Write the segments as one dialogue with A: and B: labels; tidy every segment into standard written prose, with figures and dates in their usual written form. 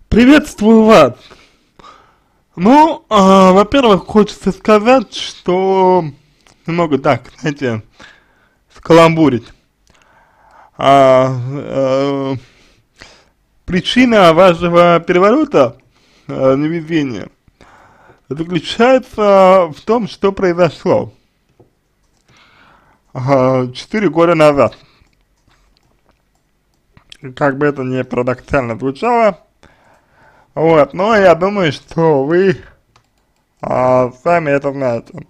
A: Приветствую вас. Ну, во-первых, хочется сказать, что немного так, знаете, скаламбурить. А, э, Причина вашего переворота, невезения, заключается в том, что произошло 4 года назад. Как бы это ни парадоксально звучало, вот, но я думаю, что вы сами это знаете.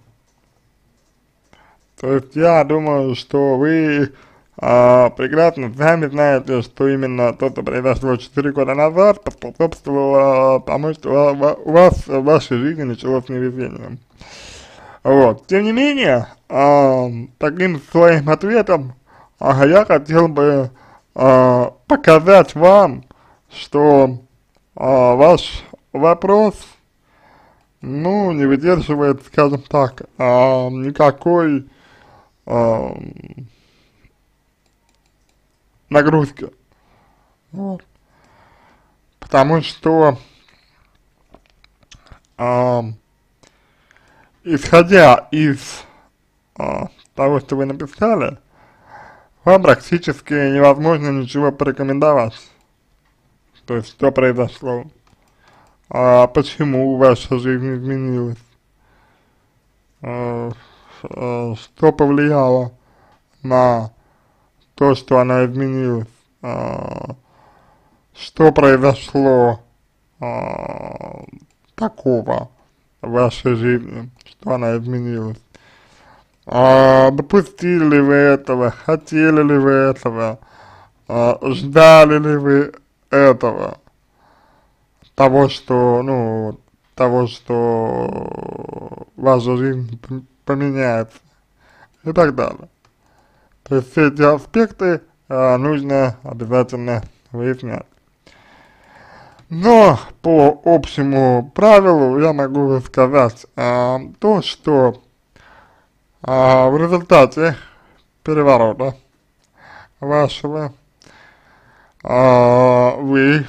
A: То есть я думаю, что вы прекрасно сами знаете, что именно то, что произошло 4 года назад, поспособствовало тому, что у вас в вашей жизни началось невезение. Вот. Тем не менее, таким своим ответом я хотел бы показать вам, что ваш вопрос, ну, не выдерживает, скажем так, никакой нагрузки. Вот. Потому что, исходя из того, что вы написали, вам практически невозможно ничего порекомендовать. То есть, что произошло, почему ваша жизнь изменилась, что повлияло на то, что она изменилась, что произошло такого в вашей жизни, что она изменилась. Допустили ли вы этого, хотели ли вы этого, ждали ли вы этого, того, что, ну, того, что ваша жизнь поменяется и так далее. То есть все эти аспекты нужно обязательно выяснять. Но по общему правилу я могу сказать то, что в результате переворота вашего вы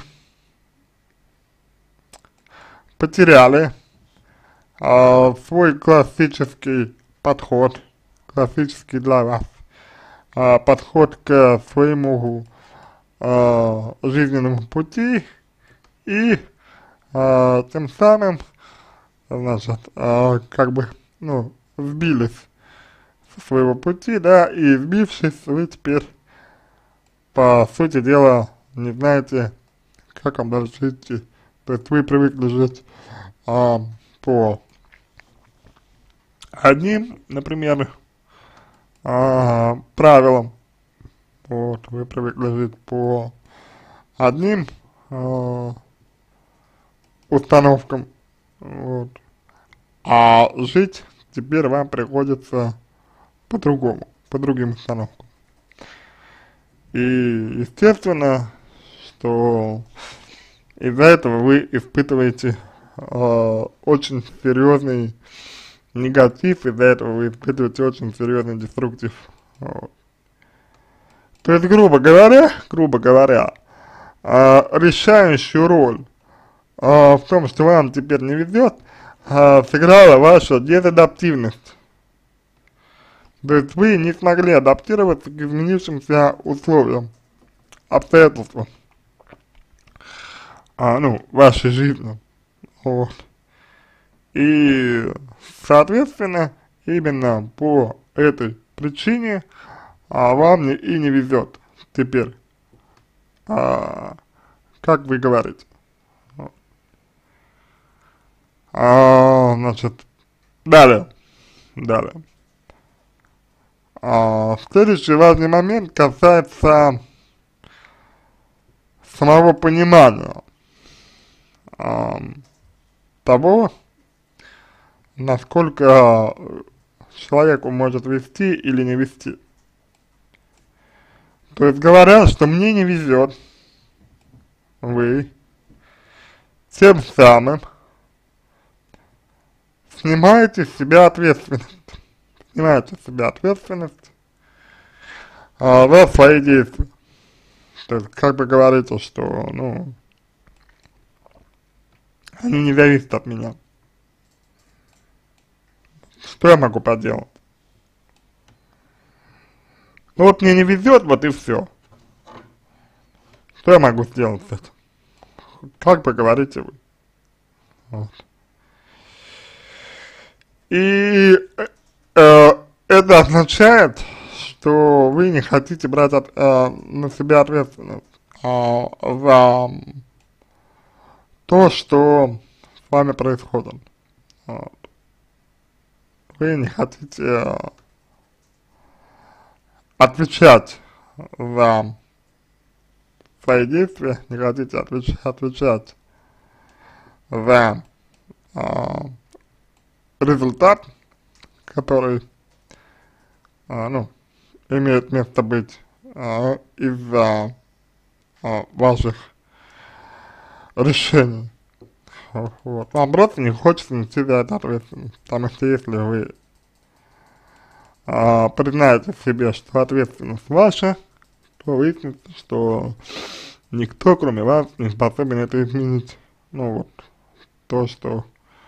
A: потеряли свой классический подход, классический для вас подход к своему жизненному пути и тем самым, значит, как бы, ну, сбились со своего пути, да, и сбившись, вы теперь, по сути дела, не знаете, как вам дальше идти. То есть вы привыкли жить по одним, например, правилам, вот, вы привыкли жить по одним установкам, вот, а жить теперь вам приходится по-другому, по другим установкам. И естественно, что из-за этого вы испытываете очень серьезный негатив, из-за этого вы испытываете очень серьезный деструктив. Вот. То есть, грубо говоря, решающую роль в том, что вам теперь не везет, сыграла ваша дезадаптивность. То есть вы не смогли адаптироваться к изменившимся условиям, обстоятельствам, ну, вашей жизни. Вот. И, соответственно, именно по этой причине вам и не везет теперь, как вы говорите. Значит, далее. Следующий важный момент касается самого понимания того, насколько человеку может вести или не вести. То есть говоря, что мне не везет, вы тем самым снимаете с себя ответственность. За свои действия. То есть, как бы говорится, что, ну, они не зависят от меня. Что я могу поделать? Ну вот мне не везет, вот и все. Что я могу сделать с этим? Как поговорите вы? Вот. И это означает, что вы не хотите брать на себя ответственность за то, что с вами происходит. Вот. Вы не хотите отвечать за свои действия, не хотите отвечать за результат, который, ну, имеет место быть из-за ваших решений. Вот. Вам просто не хочется нести за это ответственность, потому что если вы признаете в себе, что ответственность ваша, то выяснится, что никто, кроме вас, не способен это изменить. Ну вот, то, что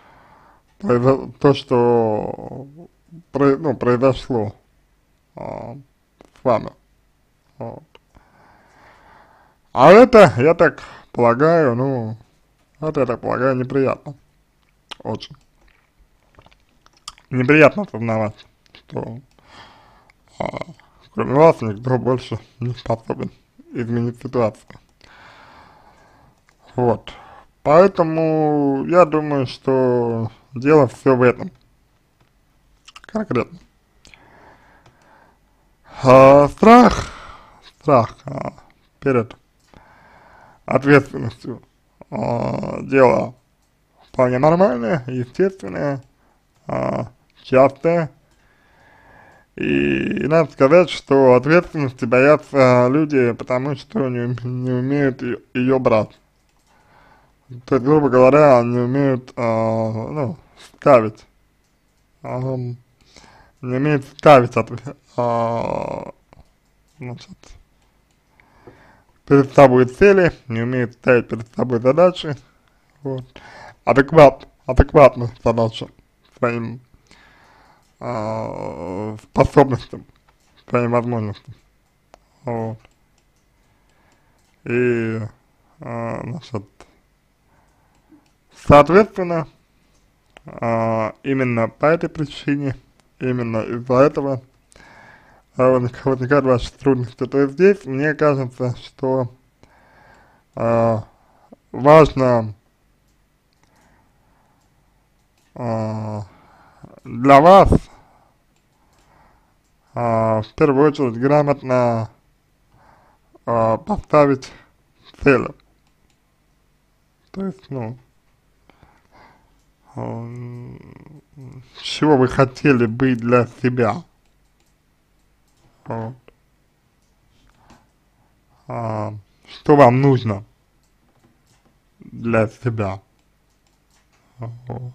A: произошло с вами. Вот. А это, я так полагаю, ну, это, я так полагаю, неприятно. Очень. Неприятно осознавать, что кроме вас никто больше не способен изменить ситуацию. Вот. Поэтому я думаю, что дело все в этом. Конкретно. Страх перед ответственностью дело вполне нормальное, естественное, частое. И надо сказать, что ответственности боятся люди, потому что не умеют ее брать. То есть, грубо говоря, не умеют, ну, ставить, не умеют ставить значит, перед собой цели, не умеют ставить перед собой задачи, вот, адекватно задачам своим способностям, своим возможностям, вот, и, значит, соответственно, именно по этой причине, именно из-за этого возникают ваши трудности. То есть здесь, мне кажется, что важно для вас в первую очередь грамотно поставить цели. То есть, ну, чего вы хотели быть для себя. Вот. Что вам нужно для себя. Вот.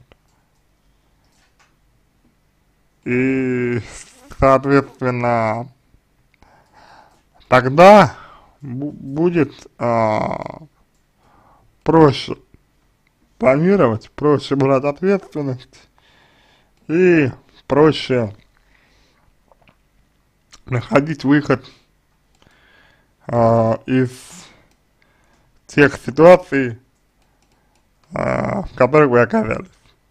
A: И, соответственно, тогда будет проще планировать, проще брать ответственность и проще находить выход из тех ситуаций, в которых вы оказались.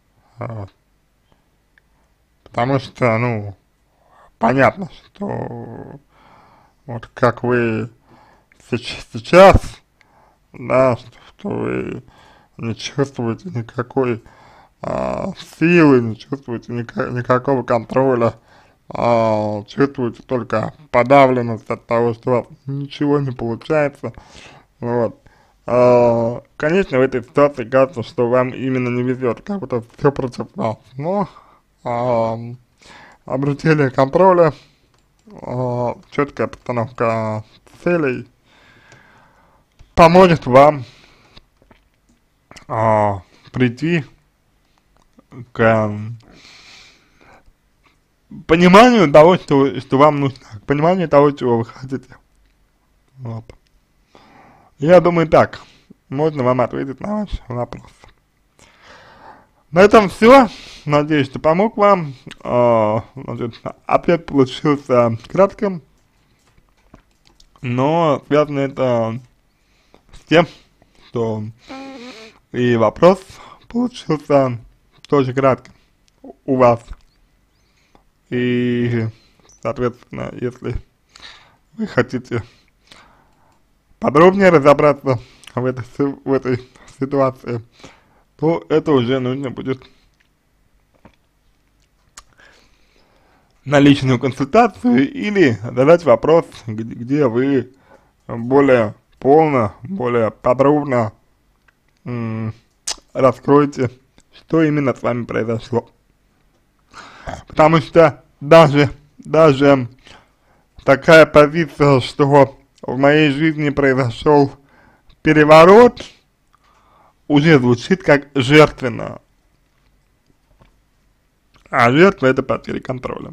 A: Потому что, ну, понятно, что вот как вы сейчас, да, что вы не чувствуете никакой силы, не чувствуете никакого контроля, чувствуете только подавленность от того, что у вас ничего не получается, вот. Конечно, в этой ситуации кажется, что вам именно не везет, как будто все против вас, но обретение контроля, четкая постановка целей поможет вам прийти к пониманию того, что вам нужно, к пониманию того, чего вы хотите. Вот. Я думаю, так можно вам ответить на ваш вопрос. На этом все. Надеюсь, что помог вам. Значит, ответ получился кратким, но связано это с тем, что и вопрос получился тоже кратким у вас. И, соответственно, если вы хотите подробнее разобраться в этой ситуации, то это уже нужно будет на личную консультацию или задать вопрос, где вы более полно, более подробно раскроете, что именно с вами произошло. Потому что даже такая позиция, что в моей жизни произошел переворот, уже звучит как жертвенно. А жертва — это потеря контроля.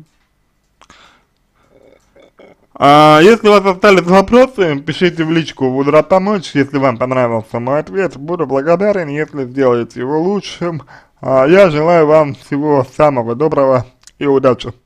A: Если у вас остались вопросы, пишите в личку, буду рад помочь. Если вам понравился мой ответ, буду благодарен, если сделаете его лучшим. Я желаю вам всего самого доброго и удачи.